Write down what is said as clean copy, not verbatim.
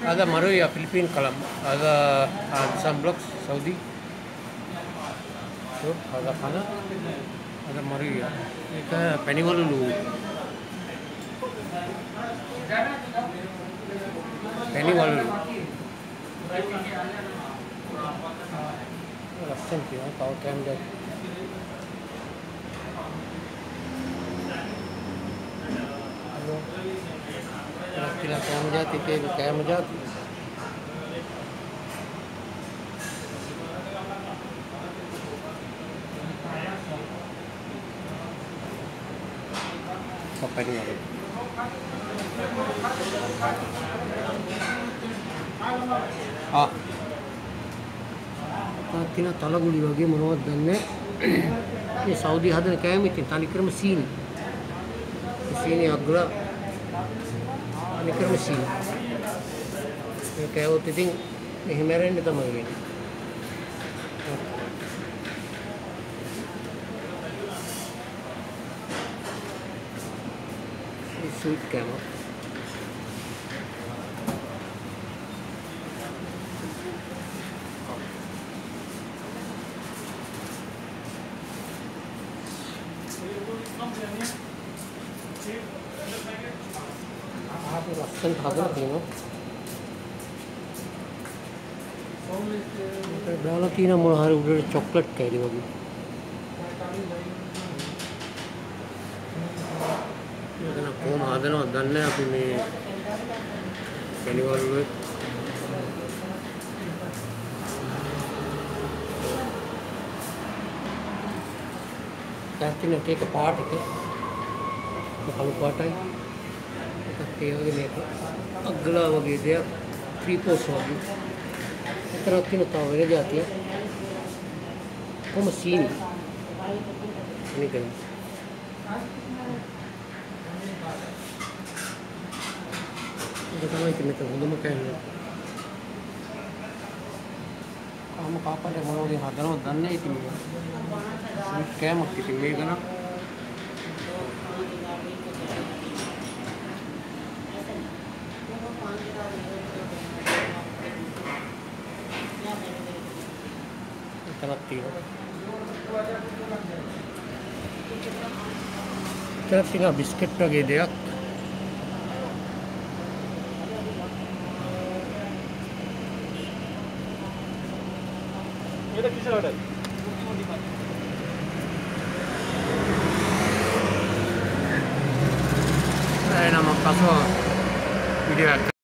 Ada Maruya, Philippine Kalam. Ada sunblocks, Saudi. So, ada Pana. Ada Maruya. Ika Penivalulu. Penivalulu. Listen to you, how can that? Kira kamu jati ke kamu jati. Apa ini ada? Ah, tina talaguli wage monawad danne. Ye Saudi hadane kayam itin talikrama sini. Sini agra නිකරම සීන් මේ කෑවොත් ඉතින් මෙහෙම මැරෙන්න තමයි වෙන්නේ මේ ස්වීට් කෑම ලස්සන හදලා තියෙනවා. ඒක දාලා තියෙන මොන හරි උඩට චොක්ලට් කෑලි වගේ. ඒක කොහොම හදනවද දන්නේ නැහැ අපි මේ කෙලිවල වල දැක්කේ ඒක පාට එක. කළු පාටයි. ඒ වගේ මේක අග්ගලා වගේ දෙයක් ත්‍රිපෝස් වගේ එතරම් තියෙන තව වෙන જાතියක් කොහොම සීනි මේක ඒක තමයි මේක හොඳම කෑල්ල කාම කාපඩේ මොනවද හදනවද දන්නේ නැහැ ඉතින් මේක කෑමක් ඉතින් මේක නම් Terus biskuit lagi dia. Ini kisah ada. Nama pasal video.